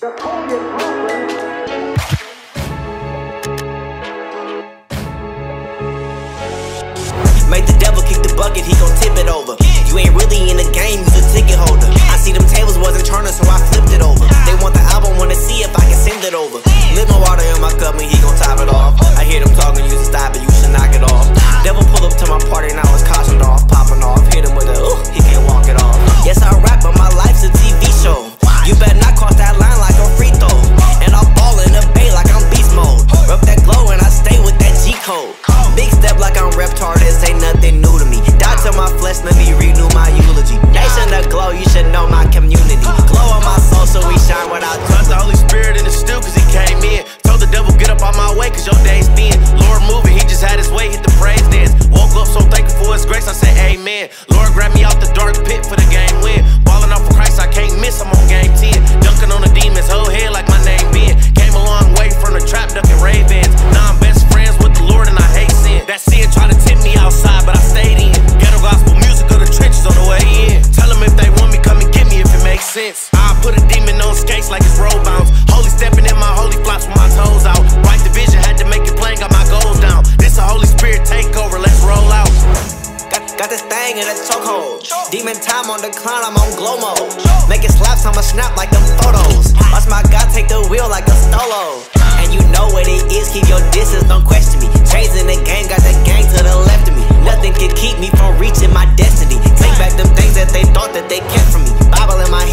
Make the devil kick the bucket, he gon' tip it over. You ain't really in the game, you's a ticket holder. I see them tables wasn't turning, so I flipped it over. They want the album, wanna see if I can send it over. Lit my water in my cup and he gon' top it off. I hear them talking, you should stop it, you should knock it off. Devil pull up to my party, now it's cautioned off, popping off. Hit him with a ooh, he can't walk it off. Yes, I rap, but my life's a TV show. You better not cross that line like a free throw. And I'll ball in the bay like I'm beast mode. Rub that glow and I stay with that G-code. Big step like I'm reptard, this ain't nothing new to me. Die to my flesh, let me renew my eulogy. Nation of glow, you should know my community. Glow on my soul so we shine without trust the Holy Spirit in the stew cause he came in. Told the devil get up on my way cause your day's been. Lord moving, he just had his way, hit the praise dance. Woke up so thankful for his grace, I say amen. Lord grab me out the dark pit for the game win. Balling off for Christ, I can't miss, I'm on game 10. Dunking on the demons, whole head like my name Ben. Came a long way from the trap, ducking Ray-Bans. Now I'm best friends with the Lord and I hate sin. That sin tried to tempt me outside, but I stayed in. Ghetto gospel music of the trenches on the way in. Tell them if they want me, come and get me if it makes sense. I put a demon on skates like it's road bounce. Holy stepping in my holy flops with my toes out. Right division, had to make it plain, got my goals down. This a Holy Spirit takeover, let's roll out. Got this thing in a chokehold. Demon time on decline, I'm on glow mode. Making slaps, I'ma snap like them photos. Watch my God take the wheel like a stolo. And you know what it is, keep your distance, don't question me. Chasing the game, got the gang to the left of me. Nothing can keep me from reaching my destiny. Take back them things that they thought that they kept from me. Bible in my hand.